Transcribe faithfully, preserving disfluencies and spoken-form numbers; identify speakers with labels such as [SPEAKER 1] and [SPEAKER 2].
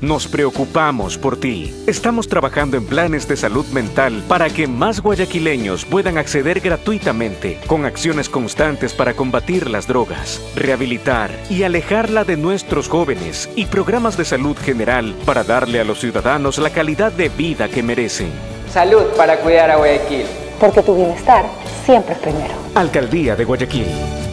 [SPEAKER 1] Nos preocupamos por ti. Estamos trabajando en planes de salud mental para que más guayaquileños puedan acceder gratuitamente, con acciones constantes para combatir las drogas, rehabilitar y alejarla de nuestros jóvenes y programas de salud general para darle a los ciudadanos la calidad de vida que merecen.
[SPEAKER 2] Salud para cuidar a Guayaquil.
[SPEAKER 3] Porque tu bienestar siempre es primero.
[SPEAKER 1] Alcaldía de Guayaquil.